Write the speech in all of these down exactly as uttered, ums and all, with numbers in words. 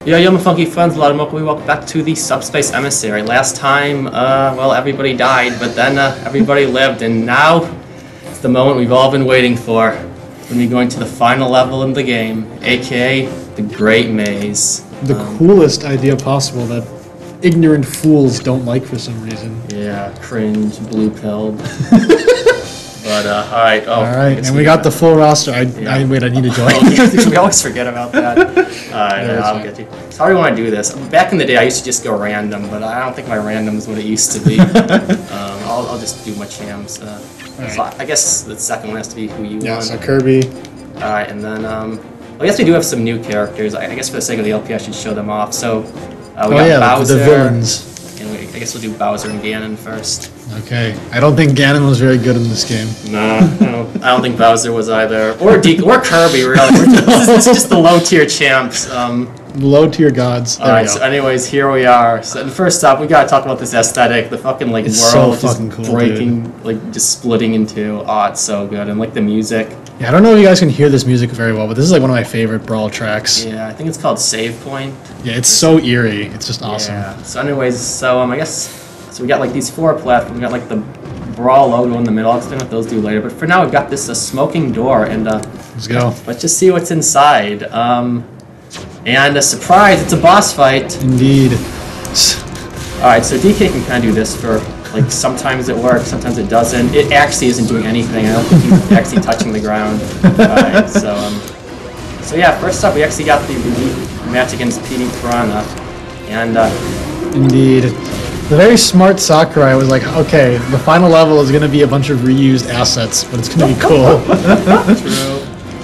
Yo, yo, my funky friends, a lot of we welcome back to the Subspace Emissary. Last time, uh, well, everybody died, but then uh, everybody lived, and now it's the moment we've all been waiting for. When we're going to the final level in the game, aka the Great Maze. The um, coolest idea possible that ignorant fools don't like for some reason. Yeah, cringe, blue-pilled. But, uh, alright. Oh, alright, and we got the full roster. I, yeah. I Wait, I need to join. Oh, yeah, we always forget about that. Alright, uh, I'll get you. So how do you want to do this? Back in the day, I used to just go random, but I don't think my random is what it used to be. um, I'll, I'll just do my champs. Uh, right. So I guess the second one has to be who you yeah, want. so Kirby. Alright, and then, um, well, I guess we do have some new characters. I, I guess for the sake of the L P, I should show them off. So, uh, we oh got yeah, Bowser. the villains. And we, I guess we'll do Bowser and Ganon first. Okay, I don't think Ganon was very good in this game. No, no, I don't think Bowser was either. Or De or Kirby, really. We're just, this, is, this is just the low-tier champs. Um, Low tier gods. There Alright, we go. so anyways, here we are. So and first up, we gotta talk about this aesthetic. The fucking, like, It's so world just fucking cool, breaking, dude. like, just splitting in two. Oh, it's so good. And, like, the music. Yeah, I don't know if you guys can hear this music very well, but this is like one of my favorite Brawl tracks. Yeah, I think it's called Save Point. Yeah, it's so eerie. It's just awesome. Yeah. So anyways, so, um, I guess, so we got, like, these four platforms. We got, like, the Brawl logo in the middle. I'll explain what those do later. But for now, we've got this uh, smoking door, and, uh... Let's go. Let's just see what's inside. Um... And a surprise, it's a boss fight. Indeed. Alright, so D K can kind of do this for, like, sometimes it works, sometimes it doesn't. It actually isn't doing anything. I don't think he's actually touching the ground. Alright, so, um... So yeah, first up, we actually got the match against P D Piranha. And, uh... Indeed. The very smart Sakurai was like, okay, the final level is going to be a bunch of reused assets, but it's going to be cool. True.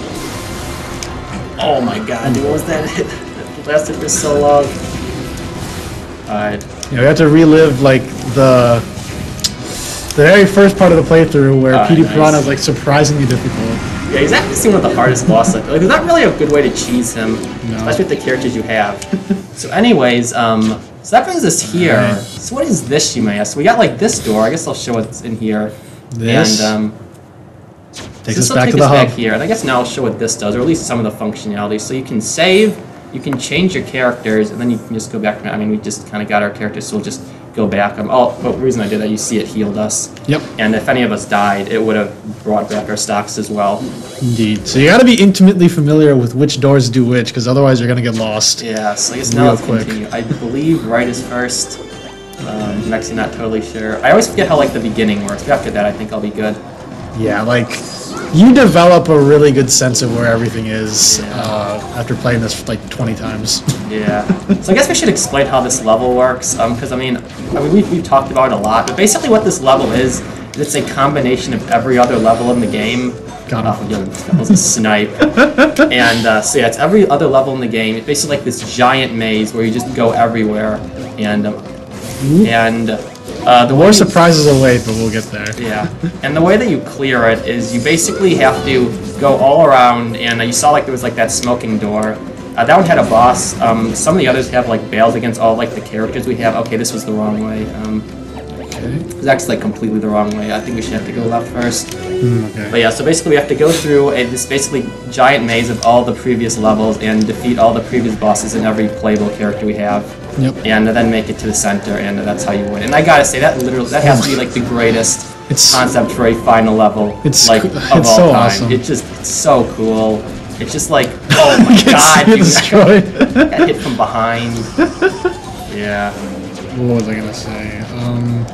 Oh my god, dude, what was that? It lasted for so long. Alright. Yeah, we have to relive, like, the the very first part of the playthrough where Alright, P D nice. Piranha is, like, surprisingly difficult. Yeah, he's actually seen one of the hardest boss. Like, like, there's not really a good way to cheese him, No. especially with the characters you have. So anyways, um, so that brings us here. Alright. So what is this, you may ask? So we got, like, this door. I guess I'll show what's in here. This And, um... takes this us will back take to the us hub. back here, and I guess now I'll show what this does, or at least some of the functionality. So you can save, you can change your characters, and then you can just go back. I mean, we just kind of got our characters, so we'll just go back. Um, oh, but the reason I did that, you see it healed us. Yep, And if any of us died, it would have brought back our stocks as well. indeed. So you got to be intimately familiar with which doors do which, because otherwise you're going to get lost. Yeah, so I guess now Real let's quick. continue. I believe right is first. Um, I'm actually not totally sure. I always forget how, like, the beginning works, but after that I think I'll be good. Yeah, like, you develop a really good sense of where everything is Yeah. uh, after playing this like twenty times. Yeah. So I guess we should explain how this level works, because, I mean, I mean we've, we've talked about it a lot, but basically what this level is, is it's a combination of every other level in the game. Got him. Oh, yeah, that was a snipe. And, uh, so yeah, it's every other level in the game. It's basically like this giant maze where you just go everywhere, and, um, and, uh, the way More you- surprises await, but we'll get there. Yeah, and the way that you clear it is you basically have to go all around, and uh, you saw like there was like that smoking door. Uh, that one had a boss. Um, some of the others have like bails against all like the characters we have. Okay, this was the wrong way. Um, Okay. it was actually like completely the wrong way. I think we should have to go left first. Mm, okay. But yeah, so basically we have to go through a, this basically giant maze of all the previous levels and defeat all the previous bosses and every playable character we have. Yep. And then make it to the center, and that's how you win. And I gotta say, that literally, that has to be like the greatest It's- concept for a final level, It's like co- of it's all so time. awesome. It's just it's so cool. It's just like, oh my Gets god, dude, destroyed. I got hit from behind. Yeah. What was I gonna say? Um,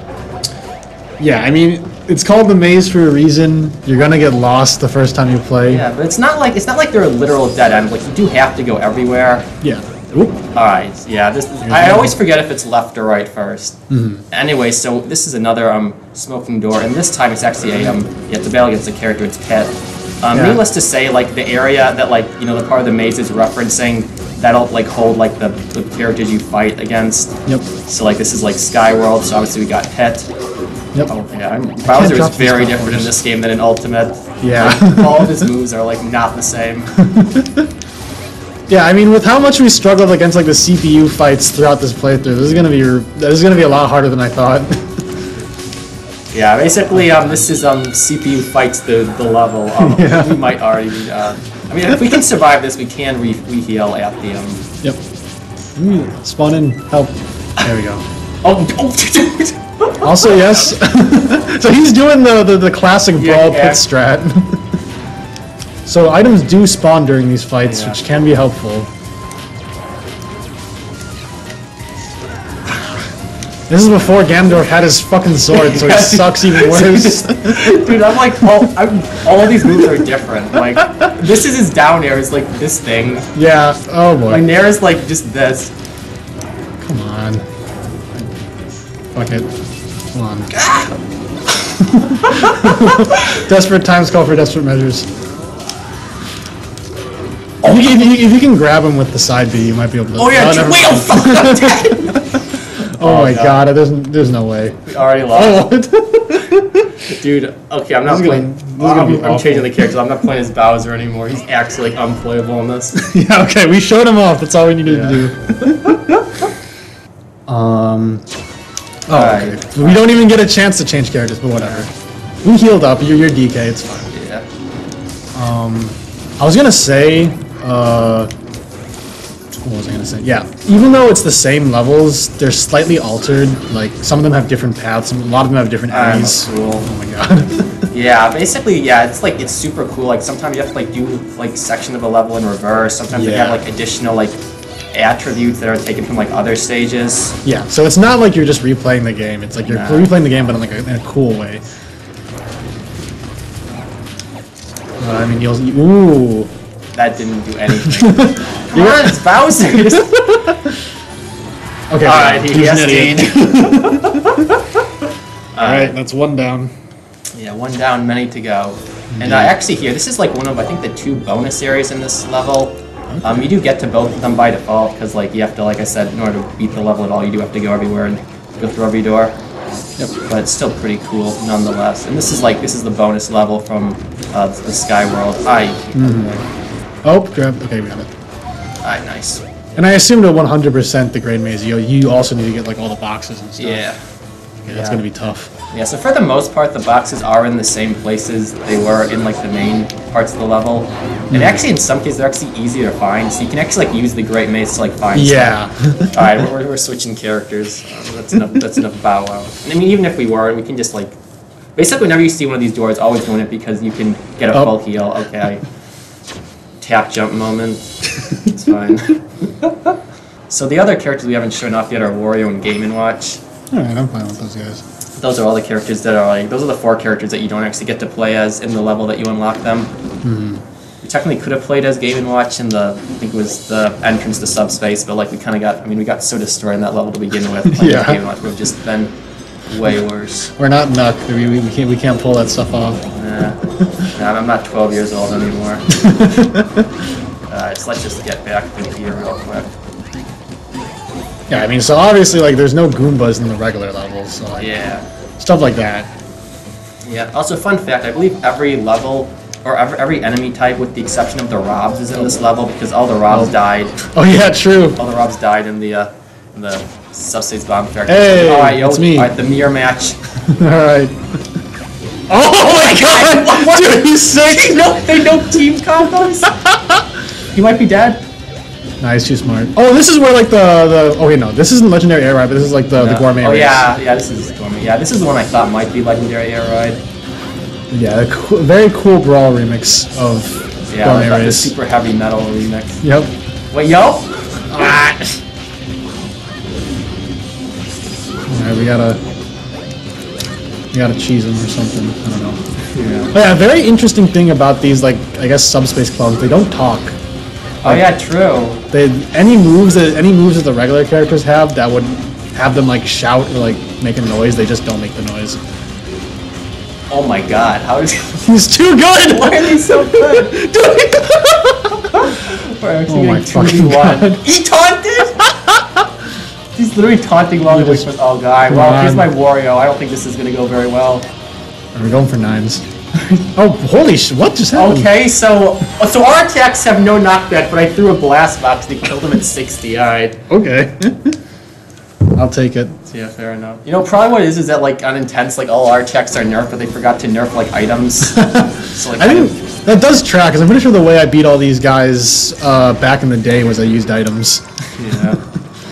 yeah, I mean, it's called the maze for a reason. You're gonna get lost the first time you play. Yeah, but it's not like it's not like they're a literal dead end. Like you do have to go everywhere. Yeah. Oop. All right, yeah. This I always forget if it's left or right first. Mhm. Anyway, so this is another um smoking door, and this time it's actually a um you have to battle against a character. It's Pet. Um, Yeah. Needless to say, like the area that like you know the part of the maze is referencing, that'll like hold like the, the characters you fight against. Yep. So like this is like Skyworld. So obviously we got Pet. Yep. Oh yeah, I'm, Bowser is drop these very platforms. different in this game than in Ultimate. Yeah. Like, all of his moves are like not the same. Yeah, I mean, with how much we struggled against like the C P U fights throughout this playthrough, this is gonna be this is gonna be a lot harder than I thought. Yeah, basically, um, this is um C P U fights the the level. Um, Yeah. We might already be. Uh, I mean, if we can survive this, we can re re heal at the um. Yep. Mm, spawn in. Help. There we go. Oh, oh Also, yes. So he's doing the, the, the classic Yeah, brawl yeah. pit strat. So items do spawn during these fights, Yeah. which can be helpful. This is before Ganondorf had his fucking sword, so he Yeah, sucks even worse. Dude, I'm like, all, I'm, all of these moves are different. Like, this is his down air, is like this thing. Yeah, oh boy. My nair is like just this. Come on. Fuck it. Come on. Desperate times call for desperate measures. If you, if, you, if you can grab him with the side B, you might be able to. Oh yeah, never wait, mind. oh fuck! Oh, my God. god, there's, there's no way. We already lost. Oh, Dude, okay, I'm not This is playing. gonna- this is gonna I'm, be I'm awful. changing the characters. I'm not playing as Bowser anymore. He's actually like unplayable in this. yeah, okay, we showed him off. That's all we needed Yeah. to do. um. Oh, Alright. okay. We don't even get a chance to change characters, but whatever. We healed up. You're, you're D K. It's fine. Yeah. Um, I was gonna say, uh, what was I gonna say? Yeah, even though it's the same levels, they're slightly altered. Like some of them have different paths. Some, a lot of them have different Ah, enemies. cool. Oh my god. Yeah, basically, yeah, it's like it's super cool. Like sometimes you have to like do like section of a level in reverse. Sometimes they have Yeah. like additional like attributes that are taken from like other stages. Yeah, so it's not like you're just replaying the game. It's like you're Nah. replaying the game, but in like a, in a cool way. Uh, I mean, you'll. You, ooh. That didn't do anything. Come on, it's Bowser. Just- Okay. Alright, he he's has an idiot. Alright, That's one down. yeah, one down, many to go. And uh, actually here, this is like one of, I think, the two bonus areas in this level. Um, you do get to both of them by default, because like you have to, like I said, in order to beat the level at all, you do have to go everywhere and go through every door. Yep. But it's still pretty cool, nonetheless. And this is like, this is the bonus level from uh, the Sky World. Aye. Oh, grab. Okay, we got it. Aye, nice. And I assumed at one hundred percent the Great Maze, you, you also need to get like all the boxes and stuff. Yeah. Yeah, that's Yeah. gonna be tough. Yeah, so for the most part, the boxes are in the same places they were in like the main parts of the level. And actually, in some cases, they're actually easier to find, so you can actually like use the Great Maze to like find Yeah. stuff. All right, we're, we're switching characters. Um, that's enough. That's enough Bow Wow. And I mean, even if we were, we can just like basically whenever you see one of these doors, always doing it because you can get a Oh. full heal. Okay. Tap jump moment. It's fine. So the other characters we haven't shown off yet are Wario and Game and Watch. Alright, I'm fine with those guys. Those are all the characters that are like, those are the four characters that you don't actually get to play as in the level that you unlock them. Mm-hmm. We technically could have played as Game and Watch in the, I think it was the entrance to Subspace, but like we kind of got, I mean, we got so destroyed in that level to begin with. Playing Yeah. as Game and Watch would have just been way worse. We're not Nuck. We, we, we can't we can't pull that stuff off. Nah, nah, I'm not twelve years old anymore. Alright, so let's just get back to here real quick. Yeah, I mean, so obviously, like, there's no Goombas in the regular levels, so like, Yeah. stuff like that. Yeah. Also, fun fact: I believe every level or every, every enemy type, with the exception of the Robs, is in this level because all the Robs Oh. died. Oh yeah, true. All the Robs died in the uh, in the Subspace Bomb Factory. Hey, all right, yo, it's me. All right, the mirror match. All right. Oh my God! What? Dude, he's sick. They know, they know team combos. He might be dead. Nah, he's too smart. Oh, this is where like the the. Oh wait, no, this isn't Legendary Air Ride, but this is like the, the No. Gourmet Oh race. yeah, yeah. This is Gourmet. Yeah, this is the one I thought might be Legendary Air Ride. Yeah, a cool, very cool Brawl remix of Yeah, Gourmet like the Race. super heavy metal remix. Yep. Wait, yo. Ah. Alright, we gotta we gotta cheese him or something. I don't know. Yeah. But yeah, very interesting thing about these, like, I guess subspace clones, they don't talk. Oh yeah, true. They any moves that any moves that the regular characters have that would have them like shout or like make a noise, they just don't make the noise. Oh my God, how does? He's too good! Why are they so good? We're actually Oh my getting two v fucking one. God. He taunted! He's literally taunting while You he's just- like, oh god, Come well, here's on. my Wario. I don't think this is gonna go very well. We're going for nines. Oh, holy sh! What just happened? Okay, so so our attacks have no knockback, but I threw a blast box and he killed him at sixty. Alright. Okay. I'll take it. Yeah, fair enough. You know, probably what it is is that like on Intense, like all our attacks are nerfed, but they forgot to nerf like items. So like I kind think of- that does track, because I'm pretty sure the way I beat all these guys uh, back in the day was I used items. Yeah.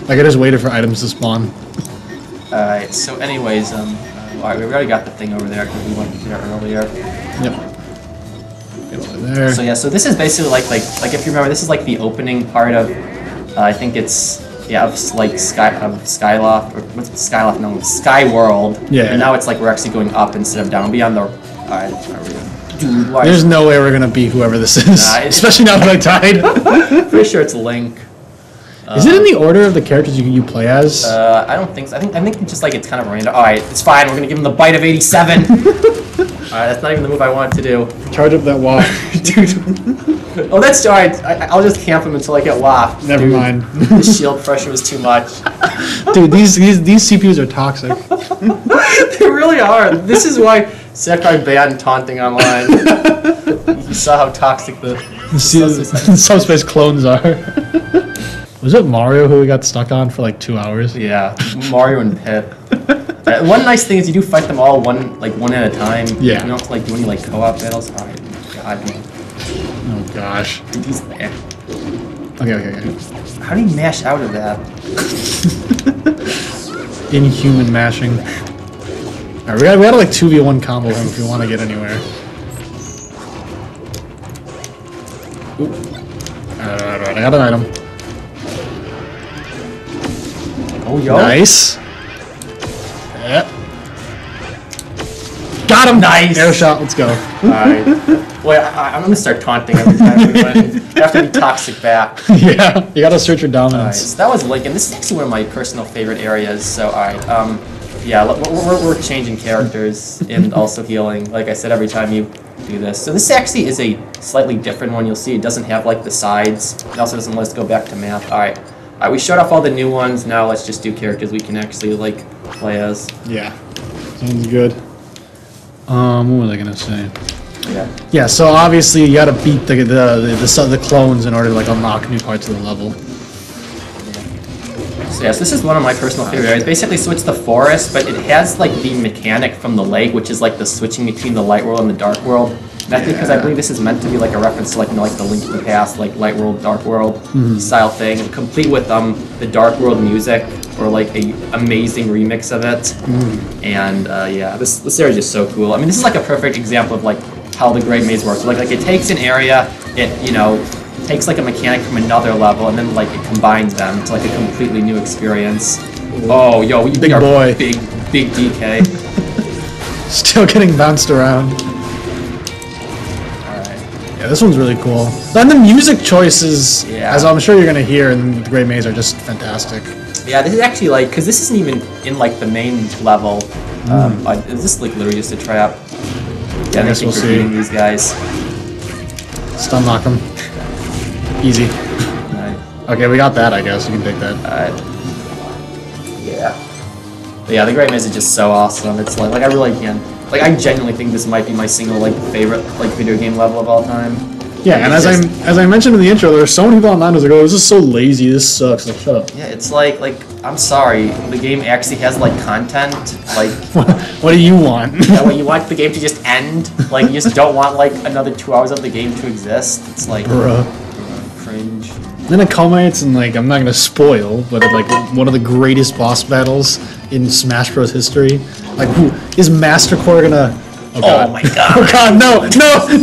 Like I just waited for items to spawn. Alright, so anyways, um, uh, alright, we already got the thing over there because we went there earlier. Yep. Get over there. So yeah, so this is basically like, like, like if you remember, this is like the opening part of, uh, I think it's, yeah, of like Sky, of Skyloft, or what's it, Skyloft, no, Sky World. Yeah. And now it's like we're actually going up instead of down, beyond the, alright, dude, why There's no way we're gonna beat whoever this is. Nah, it- Especially now that I died. pretty sure it's Link. Is it in the order of the characters you you play as? Uh, I don't think so. I think I think it's just like it's kind of random. All right, it's fine. We're gonna give him the bite of eighty-seven. All right, that's not even the move I wanted to do, Charge up that wall. dude. Oh, that's all right. I, I'll just camp him until I get waft. Never Dude, mind. The shield pressure was too much. Dude, these, these these C P Us are toxic. They really are. This is why Sakurai banned taunting online. You saw how toxic the The C- subspace clones are. Was it Mario who we got stuck on for like two hours? yeah, Mario and Pip. Uh, one nice thing is you do fight them all one like one at a time. Yeah. You don't have to like do any like co-op battles. All right, God, man. Oh gosh. Dude, these, eh. Okay, okay, okay. How do you mash out of that? Inhuman mashing. Alright, we gotta, we gotta like two v one combo him if we want to get anywhere. Oop. Alright, alright, I got an item. Oh, yo. Nice. Yeah. Got him! Nice. Air shot, let's go. Alright. Wait, I, I'm gonna start taunting every time we win. You have to be toxic back. Yeah, you gotta search your Alright, dominance. so that was Link, and this is actually one of my personal favorite areas, so alright. Um, yeah, we're, we're, we're changing characters and also healing, like I said, every time you do this. So this actually is a slightly different one. You'll see it doesn't have like the sides. It also doesn't let us go back to map. Alright. Alright, we showed off all the new ones, now let's just do characters we can actually like play as. Yeah. Sounds good. Um, what was I gonna say? Yeah. Yeah, so obviously you gotta beat the the, the, the, the clones in order to like unlock new parts of the level. So yes, this is one of my personal favorite areas. Basically, so it's the forest, but it has like the mechanic from the lake, which is like the switching between the light world and the dark world. And that's because I Yeah. believe this is meant to be like a reference to like, you know, like the Link to the Past, like light world, dark world Mm-hmm. style thing, complete with um the dark world music or like a amazing remix of it. Mm. And uh, yeah, this this area is just so cool. I mean, this is like a perfect example of like how the Great Maze works. Like like it takes an area, it you know. takes like a mechanic from another level and then like it combines them to like a completely new experience. Oh, yo, you Big are boy. big, big D K. Still getting bounced around. Alright. Yeah, this one's really cool. And the music choices, Yeah. as I'm sure you're gonna hear in the Great Maze, are just fantastic. Yeah, this is actually like, because this isn't even in like the main level. Um, uh, is this like literally just a trap? Yeah, I guess think we'll we're see. beating these guys. Stun lock them. Easy. Alright. Okay, we got that, I guess. You can take that. Alright. Yeah. But yeah, the Great Maze is just so awesome. It's like, like I really can. Like, I genuinely think this might be my single like favorite like video game level of all time. Yeah, and as I It's as I mentioned in the intro, there are so many people online who's like, "Oh, this is so lazy. This sucks." Like, shut up. Yeah, it's like like I'm sorry, the game actually has like content. Like, What, what do you want? that way you want the game to just end. Like, you just don't want like another two hours of the game to exist. It's like Bruh. uh, cringe. Then it culminates in like, I'm not gonna spoil, but like one of the greatest boss battles in Smash Bros. History. Like, who is Master Core gonna? Oh, God. Oh my god. Oh God, no, no,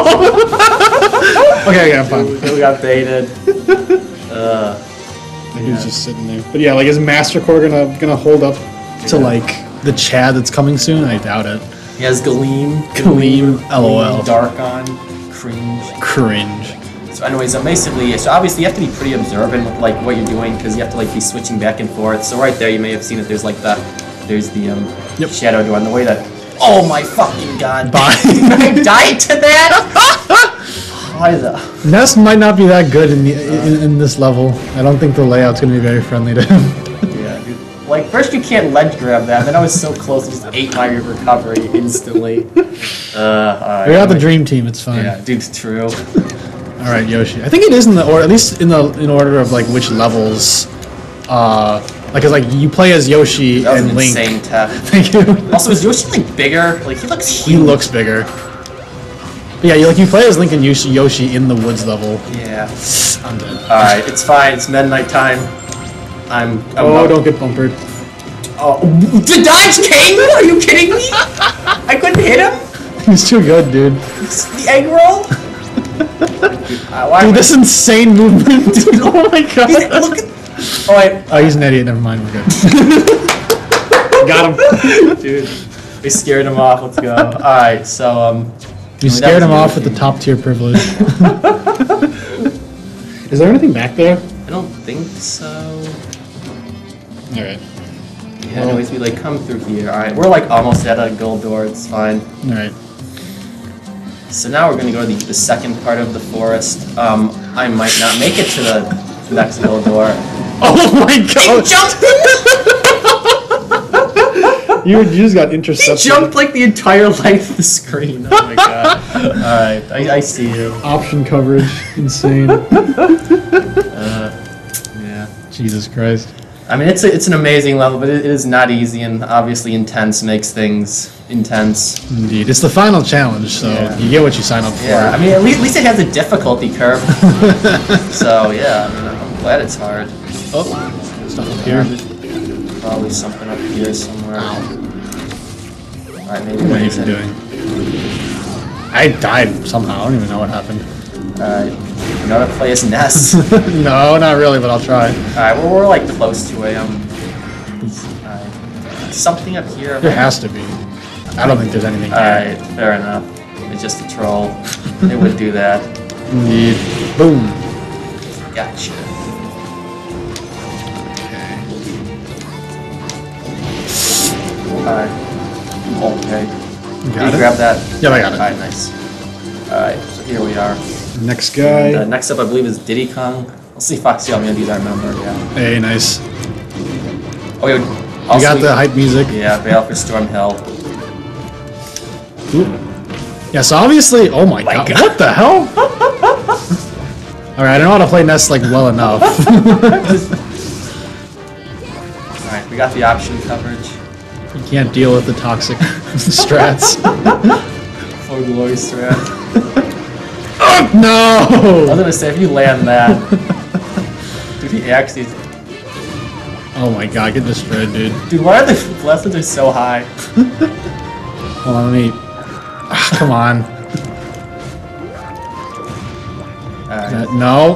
no! Okay, yeah, I'm fine. We got baited. Uh, He was just sitting there. But yeah, like, is Master Core gonna gonna hold up to Yeah. like the Chad that's coming soon? I doubt it. he has Gleam. Gleam, LOL. Dark on. Cringe. Cringe. So anyways, um, basically, so obviously you have to be pretty observant with like what you're doing because you have to like be switching back and forth. So right there, you may have seen that there's like the, there's the um, Yep. shadow door on the way that. Oh my fucking god! Bye. I died to that. Why the? Ness might not be that good in, the, in in this level. I don't think the layout's gonna be very friendly to him. Yeah, dude. Like first you can't ledge grab that, then I was so close, I just ate my recovery instantly. Uh, alright, We got the anyway. dream team. It's fine. Yeah, dude, it's true. All right, Yoshi. I think it is in the or at least in the in order of like which levels. Uh, like, cause like you play as Yoshi That was and an Link. insane tech. Thank you. Also, is Yoshi like bigger? Like he looks He huge. looks bigger. But yeah, you like you play as Link and Yoshi, Yoshi in the woods level. Yeah. I'm dead. Alright, it's fine. It's midnight time. I'm. I'm Oh, about- don't get bumpered. Oh, the dodge came? Are you kidding me? I couldn't hit him? He's too good, dude. The egg roll? uh, why Dude, this insane movement. Dude, oh my god. He's, look at. Oh, wait. Oh, he's an idiot. Never mind. We're good. Got him. Dude, we scared him off. Let's go. Alright, so, um. You scared him off with the top tier privilege. Is there anything back there? I don't think so. Alright. Yeah, anyways, we like come through here. Alright, we're like almost at a gold door. It's fine. Alright. So now we're gonna go to the, the second part of the forest. Um, I might not make it to the next gold door. Oh my god! He jumped! You just got He intercepted. jumped like the entire length of the screen. Oh my god. Alright, I, I see you. Option coverage. Insane. Uh, yeah. Jesus Christ. I mean, it's a, it's an amazing level, but it, it is not easy, and obviously intense makes things intense. Indeed. It's the final challenge, so Yeah. you get what you sign up for. Yeah, I mean, at least, at least it has a difficulty curve. So, yeah, I mean, I'm glad it's hard. Oh, stuff up here. Probably something up here somewhere. Alright, maybe What are you raise even it. doing? I died somehow. I don't even know what happened. Alright, you know how to play as Ness. No, not really, but I'll try. Alright, well, we're like close to a, um... Alright. Something up here. There has to be. I don't think there's anything here. Alright, fair enough. It's just a troll. It would do that. Indeed. Boom. Gotcha. Okay. Alright. Okay. You Can got you it? grab that? Yep, I got it. Alright, nice. Alright, so here we are. Next And, uh, guy. next up, I believe, is Diddy Kong. We'll see if I see how many of these I remember, yeah. Hey, nice. Oh, yeah. You Also, got we- the hype music. Yeah, Veil for Storm Hill. Ooh. Yeah, so obviously, oh my, My god, God. what the hell? Alright, I know how to play Nest like well enough. Alright, we got the option coverage. You can't deal with the toxic strats. Full glory strat. Oh, I was no! gonna say, if you land that... Dude, he actually... Oh my god, get destroyed, dude. Dude, why are the blessings are so high? Hold on, let me... Ah, come on. Alright. Uh, no.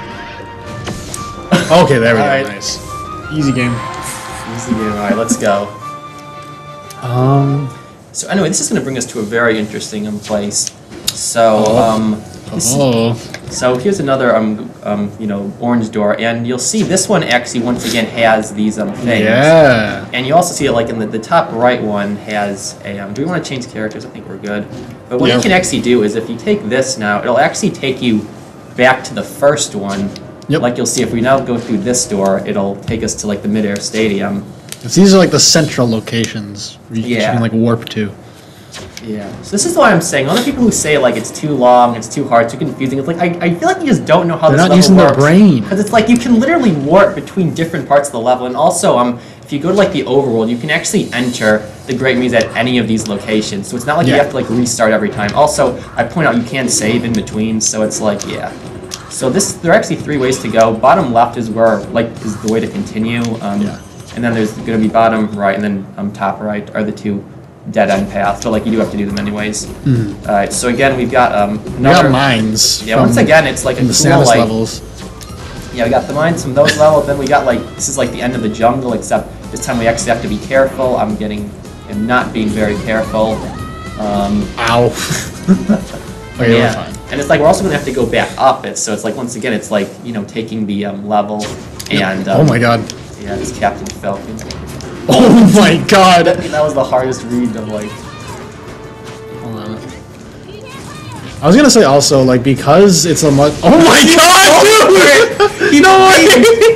Okay, there we go. Alright. Nice. Easy game. Easy game. Alright, let's go. Um... So anyway, this is gonna bring us to a very interesting um, place. So, Oh. um... this- Oh. So here's another, um, um, you know, orange door, and you'll see this one actually once again has these um things. Yeah. And you also see it like in the, the top right one has a. Um, do we want to change characters? I think we're good. But what Yeah. you can actually do is if you take this now, it'll actually take you back to the first one. Yep. Like you'll see if we now go through this door, it'll take us to like the midair stadium. So these are like the central locations where you Yeah. can like warp to. Yeah. So this is why I'm saying other people who say like it's too long, it's too hard, too confusing. It's like I, I feel like you just don't know how They're this not level using their works. brain. Because it's like you can literally warp between different parts of the level, and also um if you go to like the overworld, you can actually enter the Great Maze at any of these locations. So it's not like you Yeah. have to like restart every time. Also, I point out you can save in between, so it's like yeah. So this there are actually three ways to go. Bottom left is where like is the way to continue. Um, Yeah. And then there's going to be bottom right and then um, top right are the two dead end paths. But like you do have to do them anyways. Mm. All right. So again, we've got um We another. got mines. Yeah. from- Once again, it's like a from the cool Samus like. levels. Yeah, we got the mines from those levels. Then we got like this is like the end of the jungle, except this time we actually have to be careful. I'm getting, I'm not being very careful. Um, Ow. Okay, we're yeah, fine. and it's like we're also gonna have to go back up it. So it's like once again, it's like you know taking the um, level and um, Oh my god. yeah, this Captain Falcon. Oh my god. That, that was the hardest read of like. Hold on. I was gonna say also, like, because it's a much. Oh my god, dude! No way!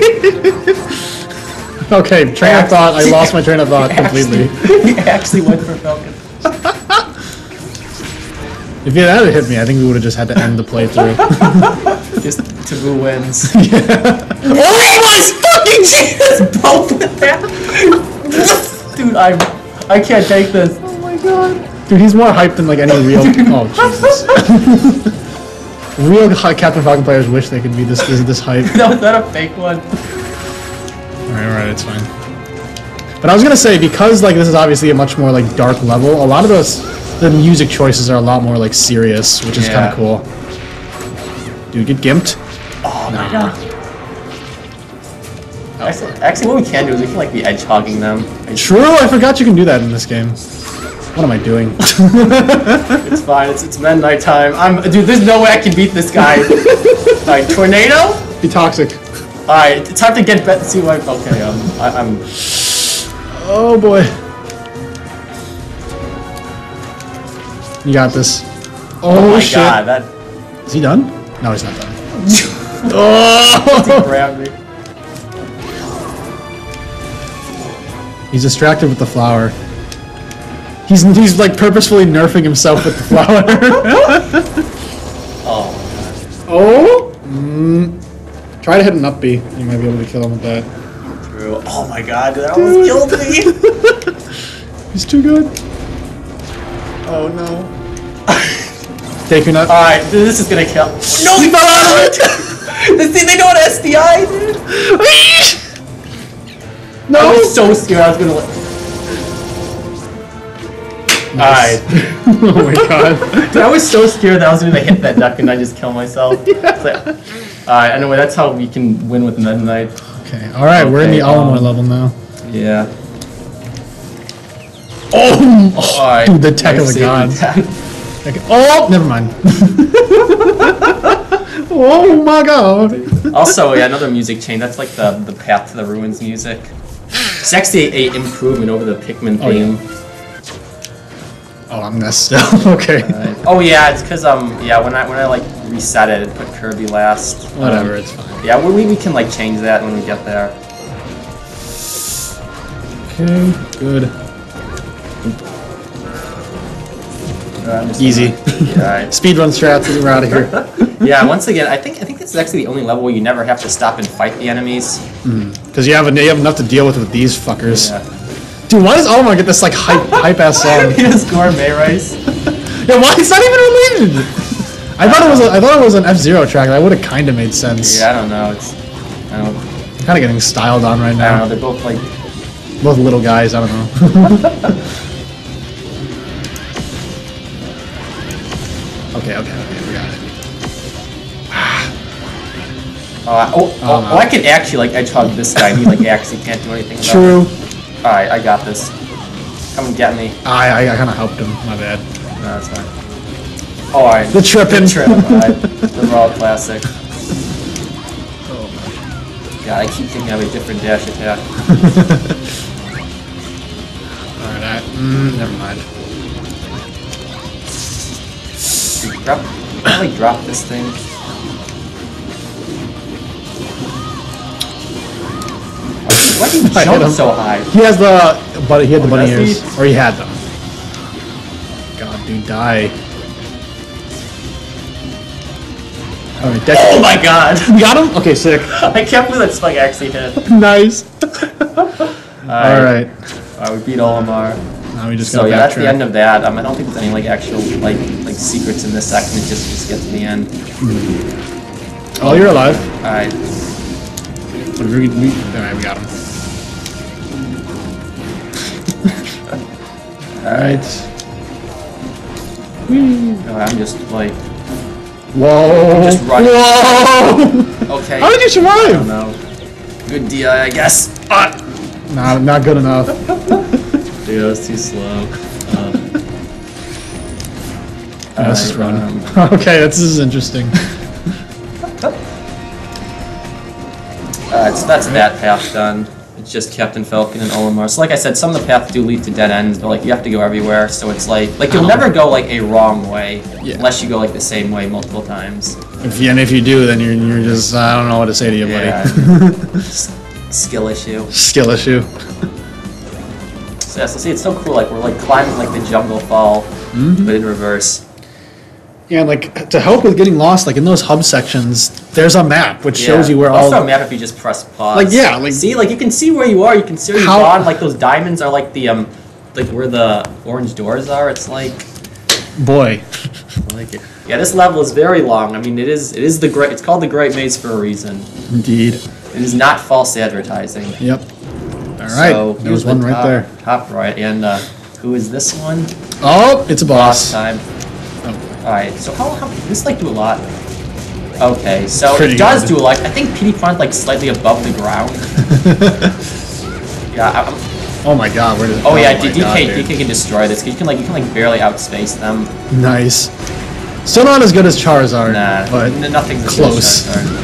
Okay, train of thought. I lost my train of thought completely. He actually went for Falcon. If it had hit me, I think we would have just had to end the playthrough. Just Taboo wins. Oh my fucking Jesus! Both with that! Dude, I'm. I can't take this. Oh my god. Dude, he's more hyped than like any real. Oh Jesus. Real hi- Captain Falcon players wish they could be this this, this hype. That was that a fake one? Alright, alright, it's fine. But I was gonna say, because like this is obviously a much more like dark level, a lot of those the music choices are a lot more like serious, which is Yeah. kind of cool. Dude, get gimped. Oh my Nah. god. Actually, actually, what we can do is we can like be edge hogging them. True, I forgot you can do that in this game. What am I doing? It's fine. It's it's midnight time. I'm dude. There's no way I can beat this guy. Alright, tornado. Be toxic. Alright, it's time to get bet. See what? Okay, um, I, I'm. Oh boy. You got this. Oh, Oh my shit. god, that Is he done? No, he's not done. Oh! grabbed me. He's distracted with the flower. He's he's like purposefully nerfing himself with the flower. Oh. Oh? Mm. Try to hit an up B. You might be able to kill him with that. True. Oh my god, that almost killed me. He's too good. Oh no. Take your nut. Alright, this is gonna kill. No, he fell out of it! This thing, they know what S D I, dude! No! I was so scared I was gonna let. Nice. Alright. Oh my god. Dude, I was so scared that I was gonna hit that duck and I just kill myself. It's like, alright, anyway, that's how we can win with Midnight. Okay, alright, we're in the Okay, um, Olimar level now. Yeah. Oh! Alright. Dude, the tech of nice the save gods. attack. Okay. Oh, never mind. Oh my god. Also, yeah, another music chain. That's like the the Path to the Ruins music. It's actually a, a improvement over the Pikmin Oh, theme. Oh, I'm messed up. Okay. Uh, oh yeah, it's because um yeah when I when I like reset it, it put Kirby last. Whatever, Um, it's fine. yeah, we we can like change that when we get there. Okay, good. Uh, I'm just Easy. gonna- Alright. Speedrun strats, we're out of here. Yeah, once again, I think I think this is actually the only level where you never have to stop and fight the enemies. Because you have a, you have enough to deal with with these fuckers. Yeah. Dude, why does Olimar get this like hype hype ass song? He has gourmet rice. Yeah, why? It's not even related. I thought it was a, I thought it was an F-Zero track. That would have kind of made sense. Yeah, I don't know. It's I don't I'm kind of getting styled on right I don't now. know. They're both like Both little guys. I don't know. Okay, okay, okay, we got it. Uh, oh, oh, Oh, no. oh, I can actually like edge hug this guy. He like actually can't do anything. About True. it. All right, I got this. Come and get me. I I, I kind of helped him. My bad. No, that's fine. Oh, all right. The tripping. The trip. All right. The raw classic. God, I keep thinking of a different dash attack. Alright, I, mm, never mind. Drop. Can I like drop this thing? Why do you I hit him. jump so high? He has the but he had the Oh, bunny does ears, he? or he had them. God, dude, die. All right, Dex. Oh my god! You got him? Okay, sick. I can't believe that spike actually hit. Nice. Alright. All right. Alright, we beat Olimar. Now we just So gotta yeah, that's the backtrack. end of that. Um, I don't think there's any like actual like like secrets in this section. It just just gets to the end. Oh, you're alive. All right. We, we, we, all right, we got him. All right. Oh, I'm just like Whoa. Just run. Whoa. okay. How did you I survive? don't know. Good D I, I guess. Ah! Nah, not good enough. Dude, that was too slow. Um, Yeah, let's just run. um, Okay, this is interesting. Alright, so that's that path done. It's just Captain Falcon and Olimar. So like I said, some of the paths do lead to dead ends, but like you have to go everywhere, so it's like like you'll never go like a wrong way Yeah. unless you go like the same way multiple times. If you, and if you do, then you're you're just I don't know what to say to you, buddy. Yeah. S- Skill issue. Skill issue. So yeah, so see it's so cool, like we're like climbing like the jungle fall, Mm-hmm. but in reverse. Yeah, and like to help with getting lost, like in those hub sections, there's a map which shows Yeah. you where also all. a map if you just press pause. Like, yeah, like- see, like you can see where you are. You can see where you How- spawn. Like those diamonds are like the um, like where the orange doors are. It's like, Boy. I like it. Yeah, this level is very long. I mean, it is it is the great. It's called the Great Maze for a reason. Indeed. It is not false advertising. Yep. All right. So there was one the right top, there. Top right. And uh, who is this one? Oh, it's a boss. Boss time. Oh. Alright, so how, how this like do a lot? Okay, so Pretty it does good. do a lot. I think P D Front like slightly above the ground. yeah. I, I'm, Oh my god, where did it oh yeah, my D K God, D K can destroy this. You can like you can like barely outspace them. Nice. Still not as good as Charizard, Nah, but n- nothing's as close. good as Charizard.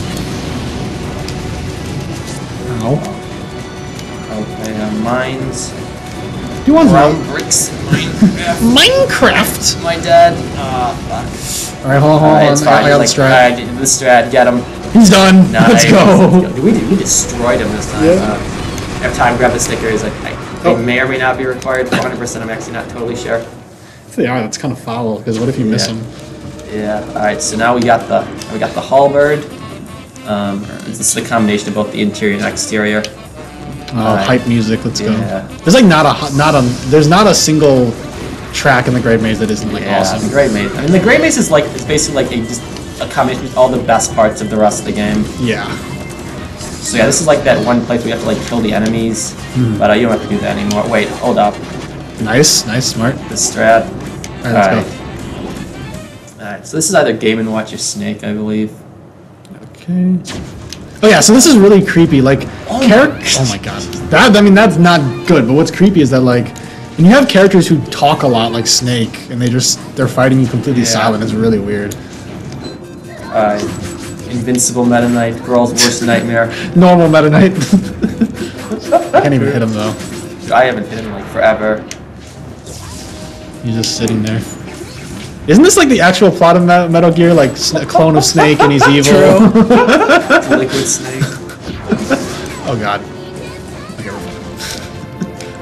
Ow. Okay, uh, mines. Do you want Ground more? bricks. Minecraft. Minecraft? My dad. Ah, fuck. Alright, hold on, hold Alright, on. it's I, fine. I got He's the like, strat. alright, the strat. Get him. He's done. Nice. Let's go. We, we destroyed him this time. Yeah. Uh, every time I grab the sticker, he's like, I, they Oh. may or may not be required. one hundred percent, I'm actually not totally sure. If they are, that's kind of foul, because what if you miss Yeah. him? Yeah. All right. So now we got the we got the halberd. Um, this is the combination of both the interior and exterior. Uh, Alright. hype music, let's go. Yeah. There's like not a, hu- not a, there's not a single track in the Great Maze that isn't like Yeah. awesome. The Great Maze. I mean, the Great Maze is like it's basically like a just a combination of all the best parts of the rest of the game. Yeah. So yeah, this is like that one place where you have to like kill the enemies, Hmm. but uh, you don't have to do that anymore. Wait, hold up. Nice, nice, smart. The strat. Alright, let's Alright. go. Alright, so this is either Game and Watch or Snake, I believe. Okay. Oh yeah, so this is really creepy. Like, Oh char- my- oh my god, that I mean that's not good. But what's creepy is that like, when you have characters who talk a lot like Snake, and they just they're fighting you completely Yeah. silent. It's really weird. Alright. Invincible Meta Knight, girl's worst nightmare. Normal Meta Knight. I can't even hit him though. Dude, I haven't hit him in like forever. He's just sitting there. Isn't this like the actual plot of Me- Metal Gear? Like sn- a clone of Snake and he's evil. Liquid Snake. Oh god. Okay, we're fine.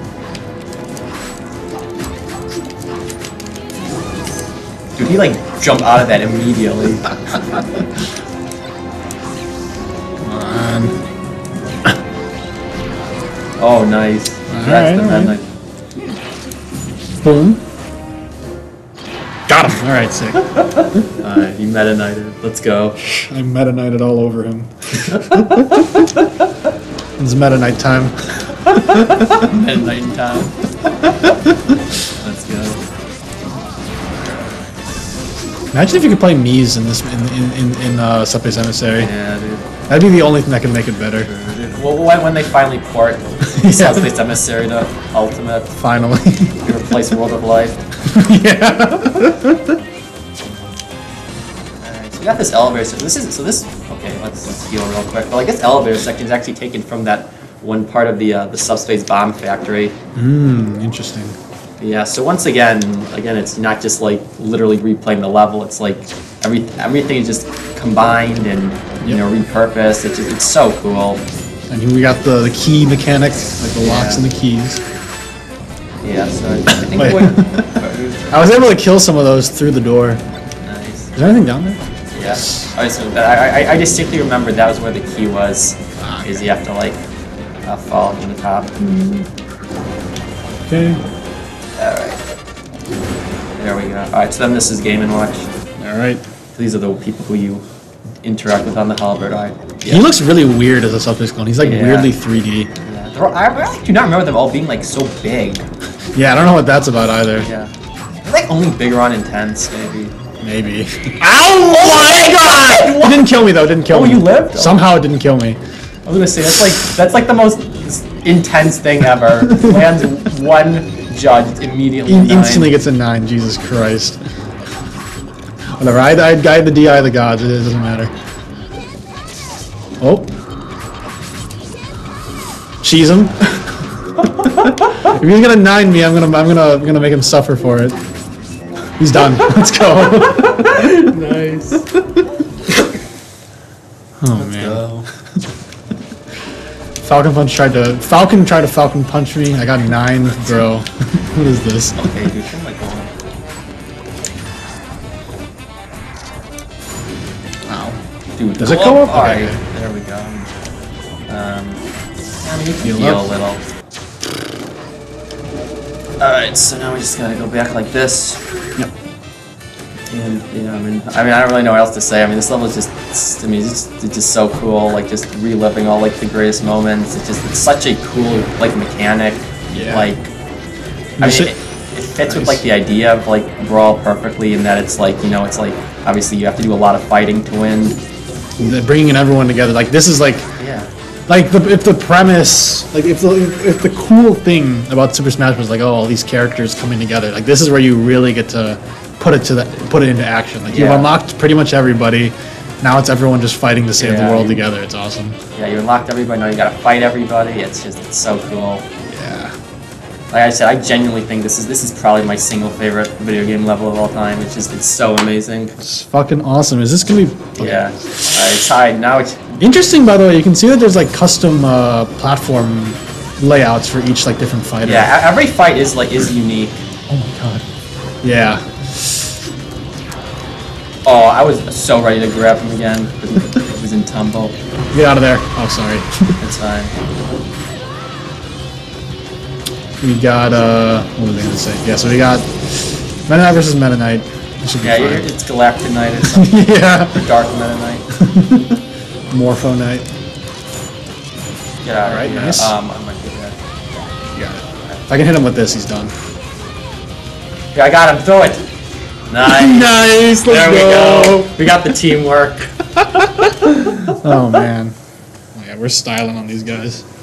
Dude, he like jumped out of that immediately. Come on. Oh, nice. That's the Alright, Meta alright. Boom. Got him. All right, sick. Knight. Alright, he Meta Knighted. Let's go. I Meta Knighted all over him. It's Meta Knight time. Meta Knight in time. Let's go. Imagine if you could play Mies in this in in in, in uh, Subspace Emissary. Yeah, dude. That'd be the only thing that could make it better. Well, when, when they finally port Subspace Emissary to Ultimate, Finally. they replace World of Life. Yeah. Alright, so we got this elevator section. This is so this. Okay, let's let's heal real quick. But like this elevator section is actually taken from that one part of the uh, the subspace bomb factory. Hmm. Interesting. Yeah. So once again, again, it's not just like literally replaying the level. It's like every everything is just combined and you Yep. know repurposed. It's just, it's so cool. And here we got the the key mechanic, like the locks Yeah. and the keys. Yeah. So I I think Wait. what. I was able to kill some of those through the door. Nice. Is there anything down there? Yes. Alright, so I, I, I distinctly remember that was where the key was. Ah, Is you have to like uh, fall from the top. Okay. Alright. There we go. Alright, so then this is Game and Watch. All right. So these are the people who you interact with on the halberd. Alright. He looks really weird as a subspace clone. He's like Yeah. weirdly three D. Yeah. They're all- I really do not remember them all being like so big. Yeah, I don't know what that's about either. Yeah. They're like only bigger on Intense, maybe. Maybe. Ow! Oh my god! It didn't kill me though. It didn't kill Oh, me. you lived? Somehow it didn't kill me. I was gonna say that's like that's like the most intense thing ever. Lands one judge it's immediately. In- nine. instantly gets a nine. Jesus Christ. Whatever. I'd, I'd guide the D I of the gods. It doesn't matter. Oh. Cheese him. If he's gonna nine me, I'm gonna I'm gonna I'm gonna make him suffer for it. He's done. Let's go. Nice. Oh man. Go. Falcon Punch tried to Falcon tried to Falcon Punch me. I got nine, bro. What is this? Okay, dude, I'm like going. Wow. Dude, Does it go up? Alright, Okay. there we go. Um, I mean, you can Heal heal up. a little. Alright, so now we just gotta go back like this. Yep. And yeah, I mean, I mean, I don't really know what else to say. I mean, this level is just, it's, I mean, it's just, it's just so cool. Like just reliving all like the greatest moments. It's just, it's such a cool like mechanic. Yeah. Like, I mean, it, it fits nice. with like the idea of like Brawl perfectly in that it's like, you know, it's like obviously you have to do a lot of fighting to win. They're bringing everyone together. Like this is like, yeah. Like the if the premise, like if the if the cool thing about Super Smash Bros. Like oh all these characters coming together, like this is where you really get to put it to the put it into action. Like yeah. you've unlocked pretty much everybody. Now it's everyone just fighting to save yeah, the world you, together. It's awesome. Yeah, you unlocked everybody. Now you gotta fight everybody. It's just it's so cool. Yeah. Like I said, I genuinely think this is this is probably my single favorite video game level of all time. It's just it's so amazing. It's fucking awesome. Is this gonna be? Okay. Yeah. All right, it's tied. Now it's. Interesting, by the way, you can see that there's like custom uh, platform layouts for each like different fighter. Yeah, every fight is like is unique. Oh my god. Yeah. Oh, I was so ready to grab him again, but it was in tumble. Get out of there. Oh, sorry. That's fine. We got uh, what was I gonna say? Yeah, so we got Meta Knight versus Meta Knight. Yeah, fine. it's Galactic Knight or something. Yeah. Or Dark Meta Knight. Morpho Knight. Get out of Alright, here. nice. Um, I might do that. You got it. If I can hit him with this, he's done. Yeah, I got him. Throw it. Nice. Nice. Let's there we go. go. We got the teamwork. Oh man. Oh, yeah, we're styling on these guys.